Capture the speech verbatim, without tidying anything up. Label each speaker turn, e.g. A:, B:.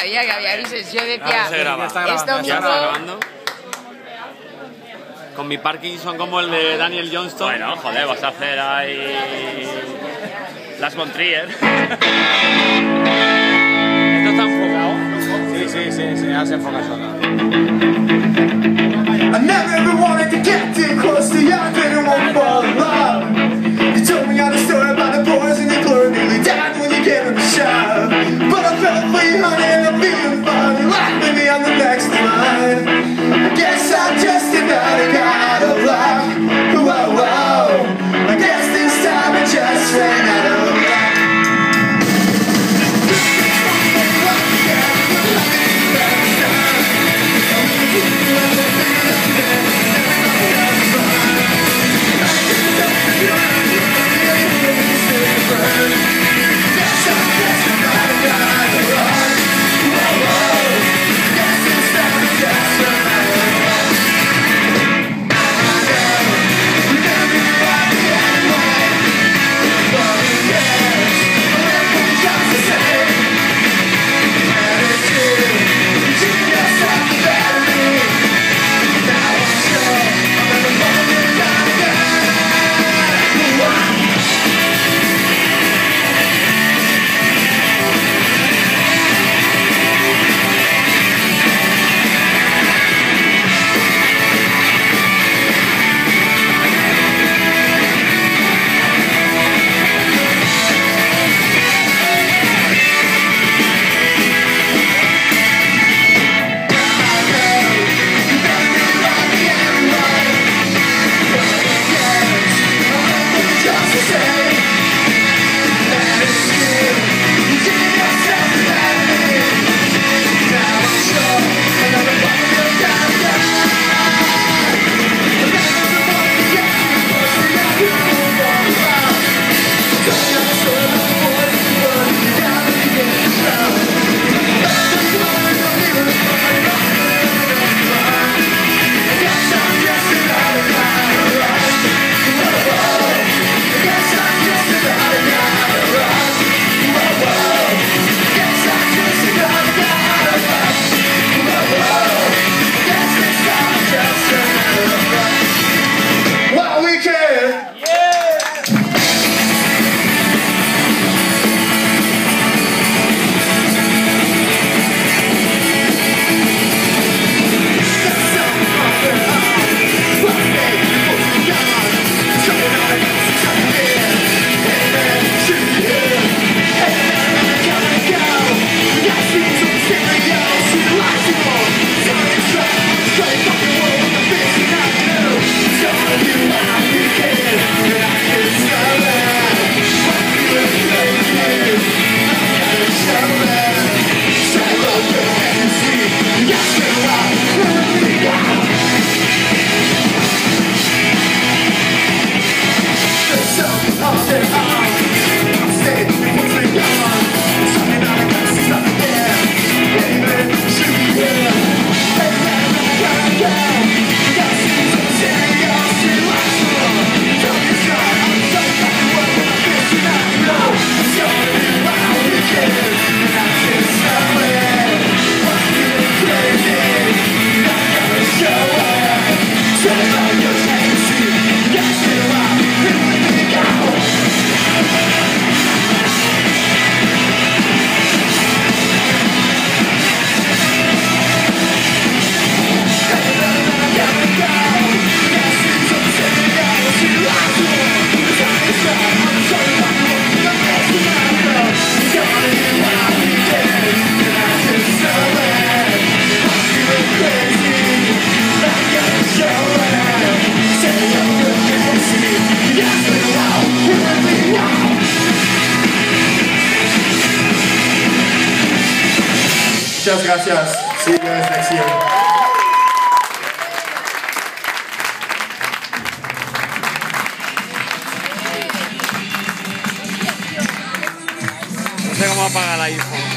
A: Sabía que había grises, yo decía,
B: Ah,
A: es domingo.
B: Ya está grabando. Con mi Parkinson como el de Daniel Johnston.
C: Bueno, joder, vas a hacer ahí las von Trier.
B: ¿Esto está enfocado?
D: Sí, sí, sí, sí, ya se enfoca sola.
E: I never ever wanted to get too close to you, I didn't want to fall in love. You told me all the story about the boys and your glory nearly died when you gave him a shove. But I felt free, honey, and I'm feeling fine. You laughed at me on the next line. I guess I'm just another guy out of luck. Whoa, whoa. I guess this time I just ran out of luck. Muchas gracias. See you guys next year.
B: No sé cómo apagar el iPhone.